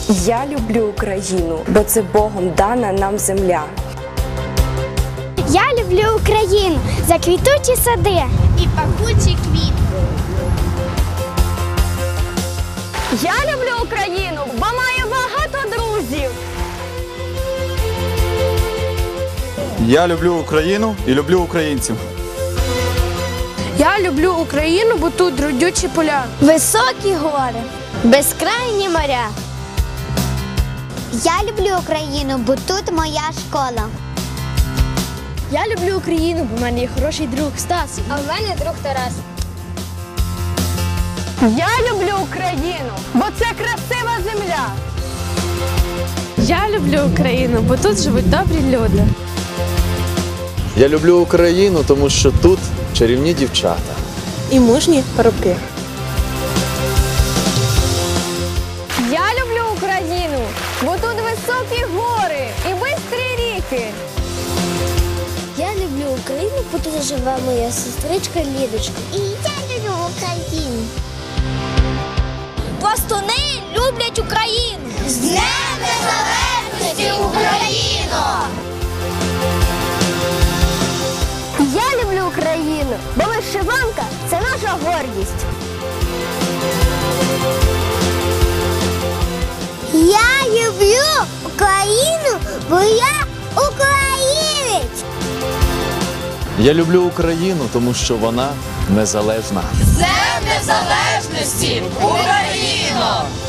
Я люблю Україну, бо це Богом дана нам земля. Я люблю Україну за квітучі сади і пахучі квіти. Я люблю Україну, бо маю багато друзів. Я люблю Україну і люблю українців. Я люблю Україну, бо тут родючі поля, Високі гори, безкрайні моря. Я люблю Україну, бо тут моя школа. Я люблю Україну, бо в мене є хороший друг Стас. А в мене друг Тарас. Я люблю Україну, бо це красива земля. Я люблю Україну, бо тут живуть добрі люди. Я люблю Україну, тому що тут чарівні дівчата. І мужні парубки. Я люблю Україну, бо тут високі гори і бистрі ріки. Я люблю Україну, бо тут живе моя сестричка Лідочка. І я люблю Україну. Пластуни люблять Україну! З Днем Незалежності, Україно! Я люблю Україну, бо вишиванка – це наша гордість. Я люблю Україну, бо я українець. Я люблю Україну, тому що вона незалежна. З Днем Незалежності, Україно!